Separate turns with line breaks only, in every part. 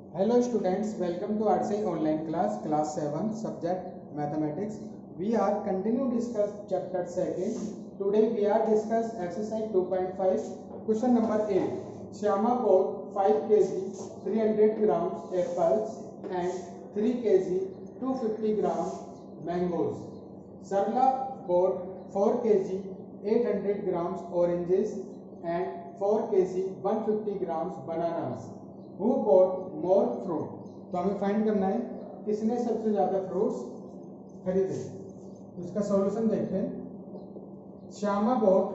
Hello students, welcome to RCI online class 7, subject mathematics. We are continue discuss chapter 2nd. Today we are discuss exercise 2.5, question number 8. Shyama bought 5 kg 300 grams apples and 3 kg 250 grams mangoes. Sarla bought 4 kg 800 grams oranges and 4 kg 150 grams bananas. Who bought more fruit? तो हमें find करना है किसने सबसे ज्यादा fruits खरीदे। तो इसका सॉल्यूशन देखते हैं। Shyama bought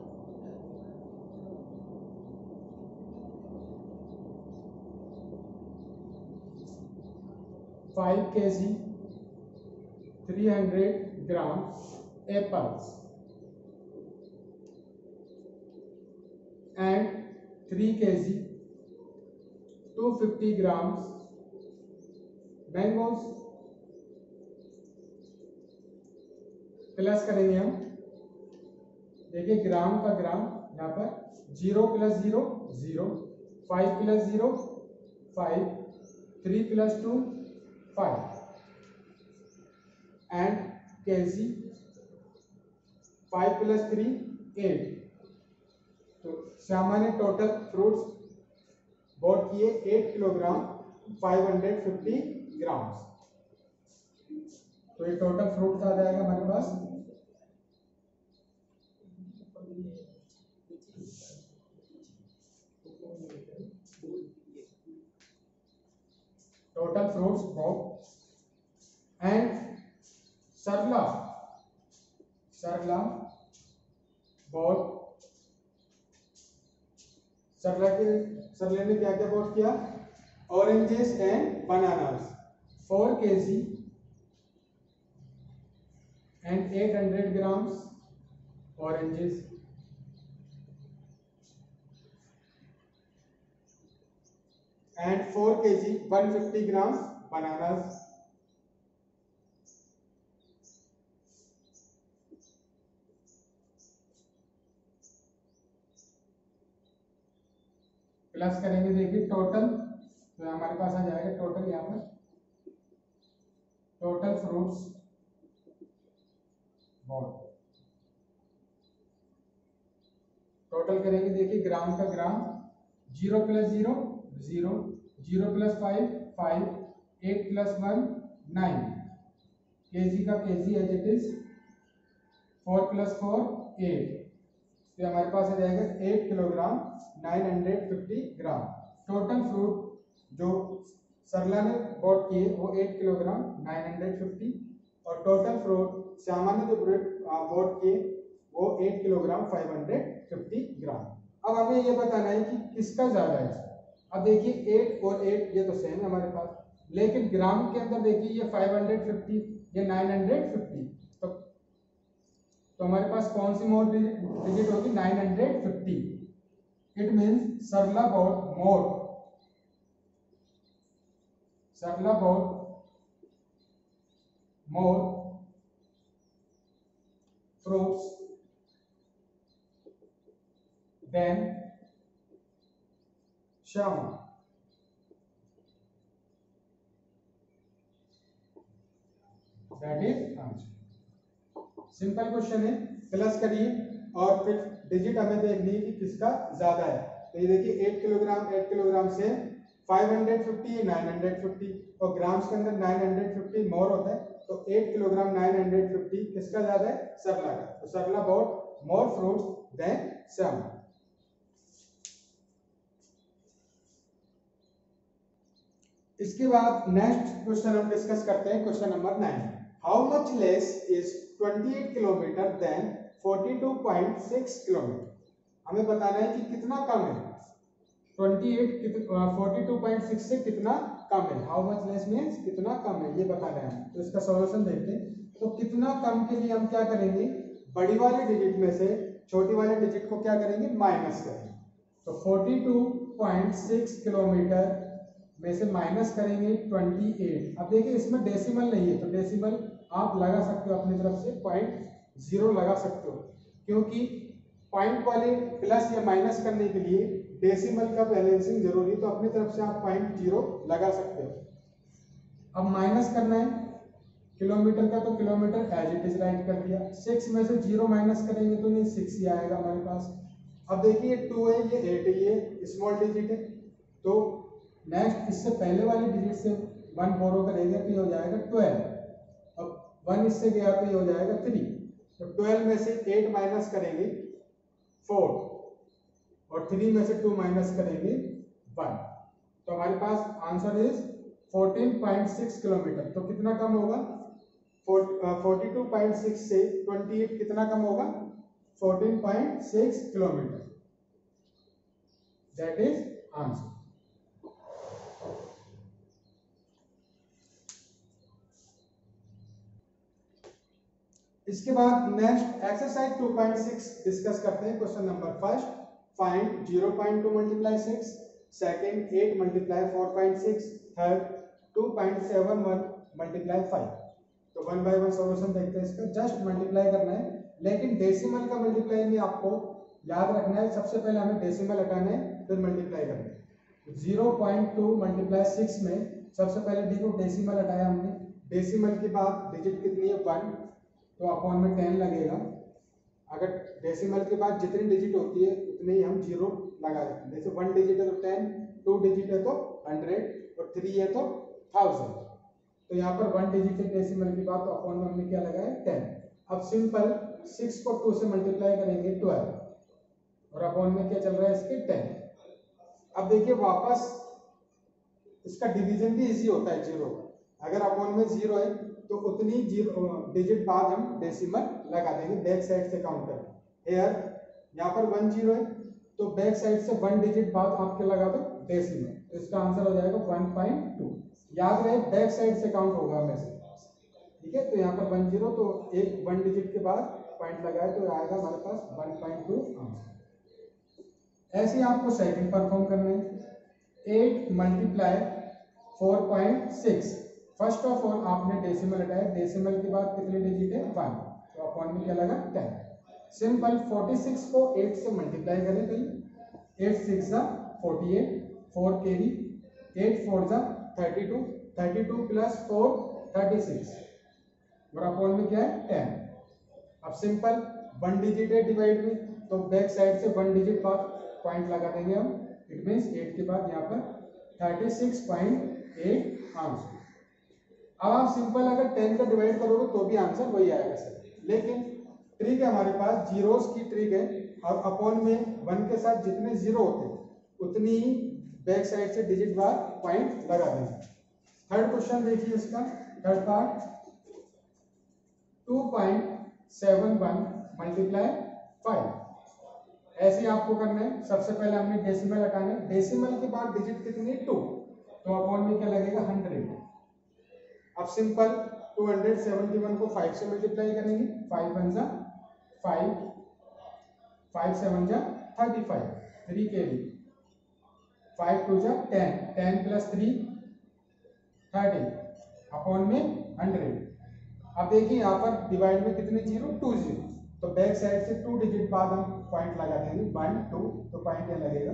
5 kg 300 grams apples and 3 kg 250 grams mangoes. Plus करेंगे हम, देखिए ग्राम का ग्राम यहाँ पर 0 + 0 0, 5 + 0 5, 3 + 2 5 एंड केजी 5 + 3 8। तो श्यामा ने टोटल फ्रूट्स बॉट किए 8 किलोग्राम 550 ग्राम्स। तो ये टोटल फ्रूट आ जाएगा हमारे पास total fruits bought and Sarla bought सरले ने क्या क्या बॉट किया? Oranges and bananas 4 kg and 800 grams oranges and 4 kg 150 grams bananas. Plus करेंगे, देखिए टोटल, तो हमारे पास आ जाएगा टोटल, यहाँ पर टोटल फ्रूट्स बॉट। टोटल करेंगे, देखिए ग्राम का ग्राम 0 + 0 0, 0 + 5 5, 8 + 1 9, केजी का केजी एज इट इज 4 + 4 8। तो हमारे पास आ जाएगा 8 किलोग्राम 950 ग्राम। टोटल फ्रूट जो सरला ने बॉट किए वो 8 किलोग्राम 950 और टोटल फ्रूट श्यामा ने जो बॉट किए वो 8 किलोग्राम 550 ग्राम। अब हमें ये बताना है कि किसका ज्यादा है। अब देखिए 8 और 8 ये तो सेम है हमारे पास, लेकिन ग्राम के अंदर देखिए ये 550 ये 950। तो हमारे पास कौन सी मोर डिजिट होगी? 950। It means Sarla bought more fruits than Shyama. That is answer. Simple question है, प्लस करिए और फिर डिजिट हमें देखनी है कि किसका ज्यादा है। तो ये देखिए 8 किलोग्राम से 550 950 और ग्राम्स के अंदर 950 मोर होता है, तो 8 किलोग्राम 950 किसका ज्यादा है? सरला का। तो Sarla bought more fruits than Shyama. इसके बाद नेक्स्ट क्वेश्चन हम डिस्कस करते हैं, question number 9। How much less is 28 kilometre than 42.6 kilometre. हमें बताना है कि कितना कम है 42.6 से कितना कम है। हाउ मच लेस मीन्स कितना कम है, ये बताना है। तो इसका सॉल्यूशन देखते हैं। तो कितना कम के लिए हम क्या करेंगे? बड़ी वाले डिजिट में से छोटी वाले डिजिट को क्या करेंगे? माइनस करेंगे। तो 42.6 किलोमीटर में से माइनस करेंगे 28। अब देखिए इसमें डेसिमल नहीं है, तो डेसिमल आप लगा सकते हो अपनी तरफ से 0.0 लगा सकते हो, क्योंकि पॉइंट वाले प्लस या माइनस करने के लिए डेसिमल का बैलेंसिंग जरूरी, तो अपनी तरफ से आप 0.0 लगा सकते हो। अब माइनस करना है किलोमीटर का, तो kilometre as it is write कर दिया। 6 में से 0 माइनस करेंगे तो ये 6 ही आएगा हमारे पास। अब देखिए 2 है, ये 8 है, ये स्मॉल डिजिट है, तो नेक्स्ट इससे पहले वाली डिजिट से 1 बोरो करेंगे तो ये हो जाएगा 12। अब 1 इससे गया तो ये हो जाएगा 3, तो 12 में से 8 माइनस करेंगे 4, और 3 में से 2 माइनस करेंगे 1, तो हमारे पास आंसर इज 14.6 किलोमीटर। तो कितना कम होगा? 42.6 से 28 कितना कम होगा? 14.6 किलोमीटर। That is answer. इसके बाद नेक्स्ट एक्सरसाइज 2.6 डिस्कस करते हैं। Question number first, find 0.2 multiply 6, second 8 multiply 4.6, third 2.71 multiply 5। तो 1 बाय 1 सॉल्यूशन देखते हैं इसका। जस्ट मल्टीप्लाई करना है, लेकिन डेसिमल का मल्टीप्लाई में आपको याद रखना है, सबसे पहले हमें डेसिमल हटाना है फिर मल्टीप्लाई करना है। 0.2 मल्टीप्लाई 6 में सबसे पहले देखो डेसिमल हटाया हमने, डेसिमल के बाद डिजिट कितनी है 1, तो अपॉन में 10 लगेगा। अगर डेसिमल के बाद जितनी डिजिट होती है उतने ही हम 0 लगा देते हैं। जैसे 1 डिजिट है तो 10, 2 डिजिट है तो 100, और 3 है तो 1000। तो यहाँ पर 1 डिजिट है डेसिमल के बाद, तो अपॉन में हमने क्या लगाया 10। अब सिंपल 6 को 2 से मल्टीप्लाई करेंगे 12, और अपॉन में क्या चल रहा है इसके 10। अब देखिए वापस इसका डिवीजन भी इजी होता है 0। अगर अपॉन में 0 है तो उतनी 0 डिजिट बाद हम डेसिमल लगा देंगे बैक साइड से काउंट करके। हेयर यहाँ पर 1 0 है, तो बैक साइड से 1 डिजिट बाद आपके लगा दो डेसिमल, तो इसका आंसर हो जाएगा 1.2। याद रहे बैक साइड से काउंट होगा हमेशा, ठीक है। तो यहाँ पर 1 0, तो एक 1 डिजिट के बाद पॉइंट लगाए तो आएगा हमारे पास 1.2 आंसर। ऐसे आपको सेकंड परफॉर्म करना है। 8 मल्टीप्लाई 4.6। फर्स्ट ऑफ ऑल आपने डेसिमल हटाया, डेसिमल के बाद कितने डिजिट है 1, तो अपॉन में क्या लगा 10। सिंपल 46 को 8 से मल्टीप्लाई करें पहले। 8 6 जा 48, 4 कैरी, 8 4 जा 32, 32 प्लस 4 36, और अपॉन में क्या है 10। अब सिंपल 1 डिजिट है डिवाइड में, तो बैक साइड से 1 डिजिट बाद पॉइंट लगा देंगे हम। इट मींस 8 के बाद यहाँ पर 36.8 आंसर। अब आप सिंपल अगर 10 का डिवाइड करोगे तो भी आंसर वही आएगा सर, लेकिन ट्रिक है हमारे पास, जीरोस की ट्रिक है, और अपॉन में 1 के साथ जितने 0 होते हैं उतनी ही बैक साइड से डिजिट बार पॉइंट लगा देंगे। थर्ड क्वेश्चन देखिए इसका, थर्ड पार्ट 2.71 मल्टीप्लाई 5। ऐसे आपको करना है। सबसे पहले हमने डेसिमल हटाना है, डेसिमल के बाद डिजिट कितनी 2, तो अपॉन में क्या लगेगा 100। अब सिंपल 271 को 5 से मल्टीप्लाई करेंगे, 5 1 जा 5, 5 7 जा 35, 3 के लिए 5 2 जा 10, 10 प्लस 3 30, अपॉन में 100। अब देखिए यहाँ पर डिवाइड में कितने 0 2 0, तो बैक साइड से 2 डिजिट बाद हम पॉइंट लगा देंगे 1 2, तो पॉइंट यहाँ लगेगा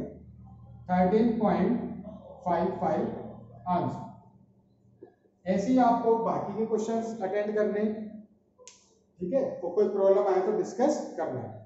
13.55 आंसर। ऐसे ही आपको बाकी के क्वेश्चंस अटेंड करने, ठीक है, तो कोई प्रॉब्लम आए तो डिस्कस करना है।